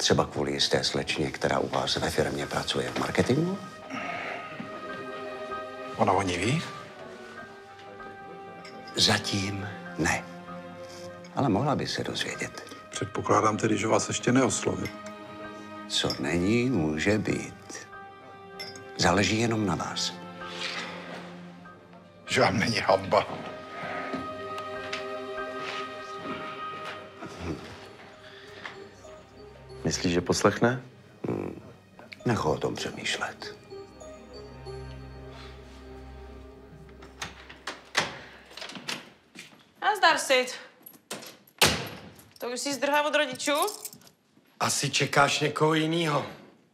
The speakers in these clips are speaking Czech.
Třeba kvůli jisté slečně, která u vás ve firmě pracuje v marketingu? Ona o ní ví? Zatím ne. Ale mohla by se dozvědět. Předpokládám tedy, že vás ještě neoslovil. Co není, může být. Záleží jenom na vás. Že vám není hanba. Myslíš, že poslechne? Nech o tom přemýšlet. Nazdar, Sid. To už jsi zdrhla od rodičů? Asi čekáš někoho jinýho.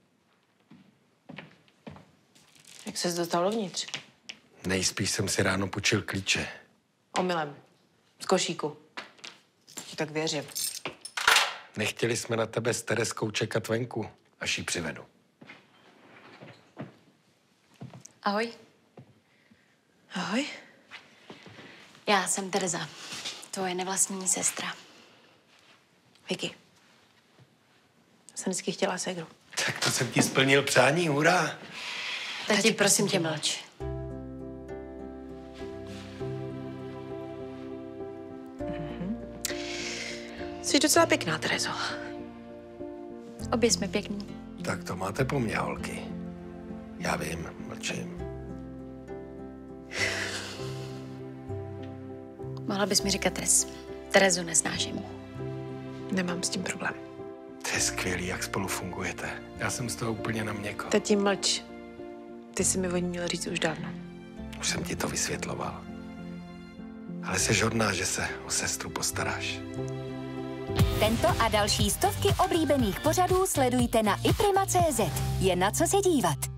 Jak ses dostal dovnitř? Nejspíš jsem si ráno půjčil klíče. Omylem. Z košíku. Ti tak věřím. Nechtěli jsme na tebe s Tereskou čekat venku, až ji přivedu. Ahoj. Ahoj. Já jsem Tereza, tvoje nevlastní sestra. Vicky. Jsem vždycky chtěla ségru. Tak to jsem ti splnil přání, hurá. Tati, prosím tě, mlč. Jsi docela pěkná, Terezo. Obě jsme pěkný. Tak to máte po mně, holky. Já vím, mlčím. Mohla bys mi říkat Tez. Terezu nesnáším. Nemám s tím problém. To je skvělý, jak spolu fungujete. Já jsem z toho úplně na měko. Tati, mlč. Ty jsi mi o ní měl říct už dávno. Už jsem ti to vysvětloval. Ale jsi hodná, že se o sestru postaráš. Tento a další stovky oblíbených pořadů sledujte na iprima.cz. Je na co se dívat.